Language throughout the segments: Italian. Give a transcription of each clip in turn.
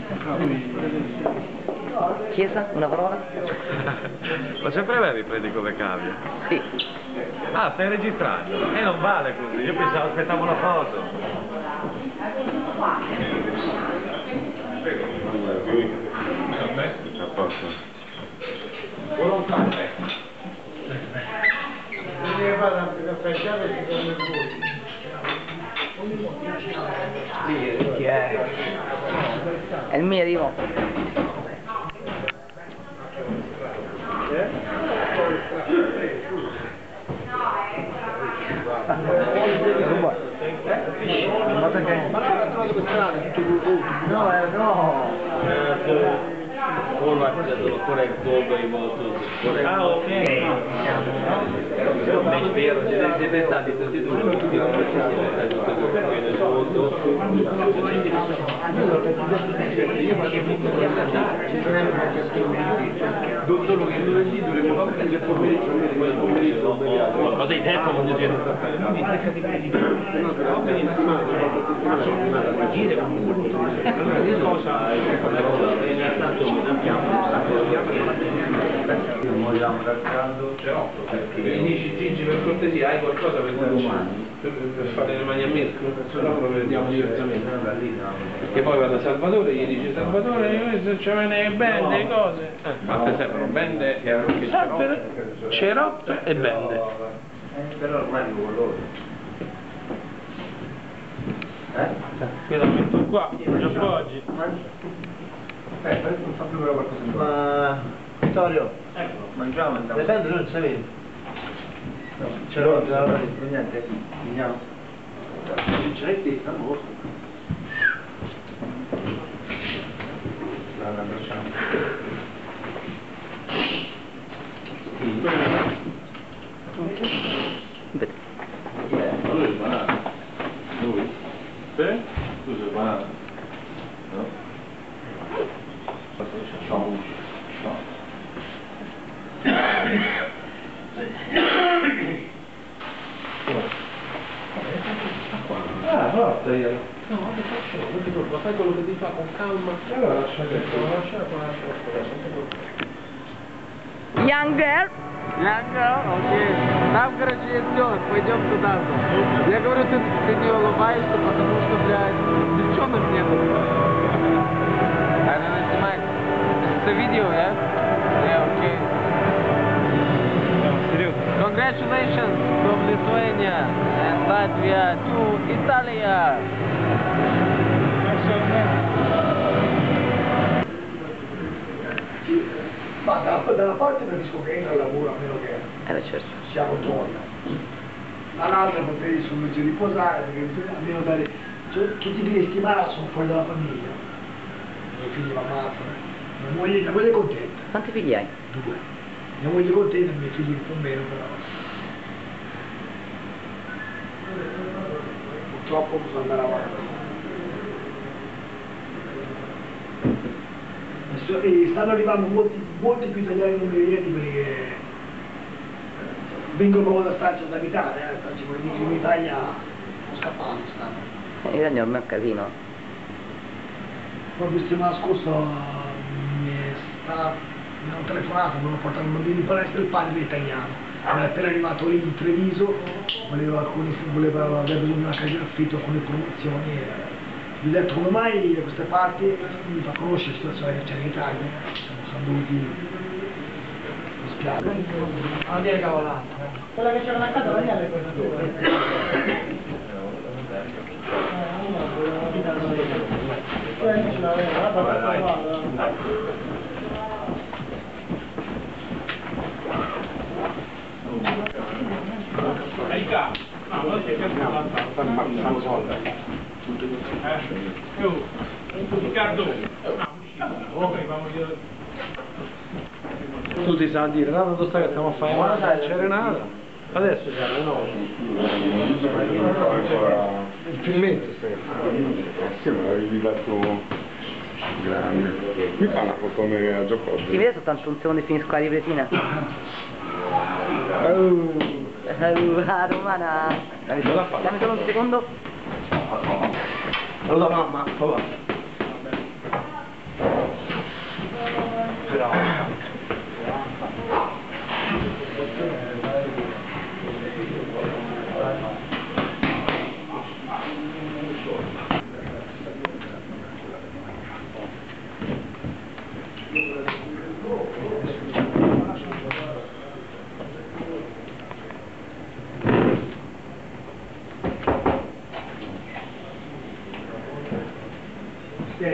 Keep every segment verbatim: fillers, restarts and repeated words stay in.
Chiesa, una parola? Ma sempre avevi predico Becavio? Sì. Ah, stai registrando? E eh, non vale così, io pensavo, aspettavo una foto. A posto. Buon caffè. Ne vado a caffeggiare e ti danno il voto. Chi è? È il mio, Dimo. Ma perché? Ma non l'ho trovato per strada, tutto il no, eh, no! Forward ancora il codo e i moto. Ah, ok. Non spero, se siete stati tutti due, non siete stati tutti e due nel mondo. Solo che lunedì dovremmo fare prendere il pomeriggio, quel pomeriggio ma dei tempo non dire. Vogliamo dal caldo? Mi dici Gigi per cortesia, hai qualcosa per per, per fare le mani a Mirko? Se no lo vediamo diversamente. Perché poi vado a Salvatore e gli dice Salvatore se c'è le bende e cose. Eh, ma te servono bende e anche cerotto e bende. Però ormai dico con loro. Eh? Io la metto qua, mi appoggi. Aspetta, non fa più qualcosa di ma... Vittorio, ecco, mangiamo, andiamo. Le bende non si vede. No, c'è l'ora, c'è l'ora di niente. Veniamo. Ce l'hai te, sta morto. La abbracciamo. Vedi. Lui è il banano. Lui? Sì? Tu sei il banano? No? Ciao. Ciao. Ah, no, stai io. No, vabbè, faccio, non ti preoccupare, fai quello che ti fa con calma. E allora lascia che lo lascia con la Young girl. Young girl, окей. Там, короче, есть телок, пойдем туда. Я говорю, ты, ты не улыбаешься, потому что, блядь, девчонок нету. Она снимает. Это видео, да? Yeah, окей. Congratulations from Lithuania and Latvia to Italia. Ma da, dalla parte capisco che entra il lavoro a meno che Eh, certo. siamo torna. Dall'altra potrei sul mezzo riposare perché almeno dare. Cioè, tutti i fine settimana sono fuori dalla famiglia. I miei figli l'ammazzano. Mia moglie, mia moglie è contenta. Quanti figli hai? Due. Mia moglie è contenta, i miei figli un po' meno però. Purtroppo bisogna andare avanti. E stanno arrivando molti, molti più italiani non vedi perché vengono da Francia ad abitare, eh, Francia, quelli che in Italia sono scappati stanno. Eh, in Italia ormai è un casino. Proprio settimana scorsa mi, è sta, mi hanno telefonato, mi hanno portato un bambino in palestra il padre italiano. Era appena arrivato lì in Treviso, voleva, alcuni, voleva avere bisogno di una casa in affitto con le promozioni. E, gli ho detto come mai da queste parti mi fa conoscere la situazione che c'è in Italia, siamo, siamo dovuti mi spiace. Non dire cavolata. Quella che c'era una casa non è questa tua. No, non si fanno soldi. Eh, io, Riccardo, tu ti sai dire, no, non sta che stiamo a fare male, non c'era nada. Adesso c'è le nove. Il filmetto stai. Sì, ma l'avevi dato grande. Mi fa una foto come a gioco. Si vede soltanto un secondo e finisco la ripresina. Oh. La romana. Dammi solo, dammi solo un secondo. Allora mamma, papà.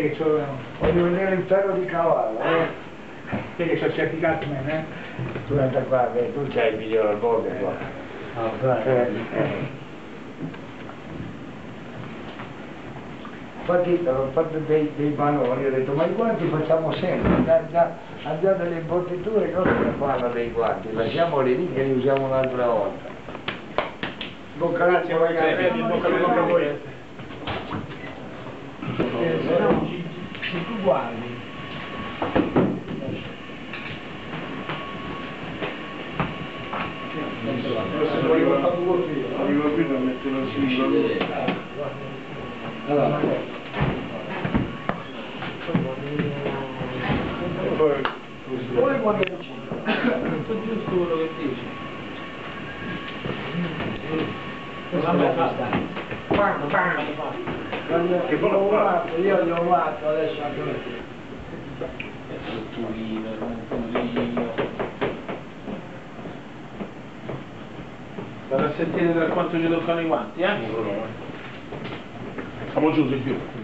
che c'ho... Voglio vedere il ferro di cavallo, eh? Te che c'ho certificato me, eh? Tu entra qua, che tu c'hai il migliore al mondo qua. Eh, eh. Infatti ho fatto dei, dei panoni, ho detto ma i guanti facciamo sempre, già, già, al già delle imbottiture cosa ne fanno dei guanti, lasciamoli lì che li usiamo un'altra volta. Bocca ragazzi, ragazzi, bocca a voi. Eh, se no, se tu guardi, arrivo qui per mettere la sigla. Allora, E poi poi quando Tutto giusto quello che dici. Bam, bam. Che l'ho fatto, io l'ho fatto, adesso anche me. Strutturino, strutturino. Vado a sentire da quanto ci toccano i guanti, eh? siamo giù di più.